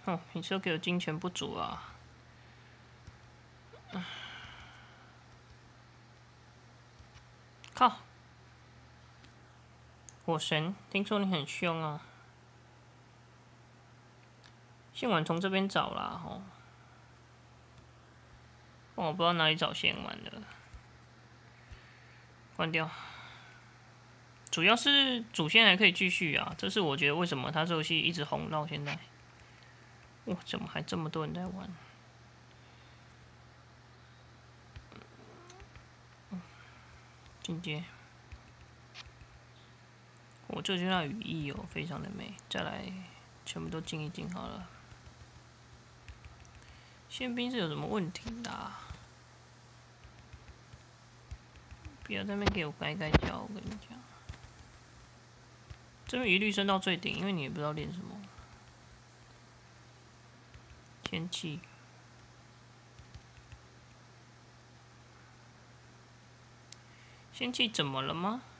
哦，你是给我金钱不足啊？靠！火神，听说你很凶啊。线丸从这边找啦，吼。我不知道哪里找线丸的，关掉。主要是主线还可以继续啊，这是我觉得为什么他这游戏一直红到现在。哇，怎么还这么多人在玩？进阶。我这就那羽翼哦，非常的美。再来，全部都进一进好了。宪兵是有什么问题的、啊？不要在那边给我该叫，我跟你讲。这边一律升到最顶，因为你也不知道练什么。天气。仙气怎么了吗？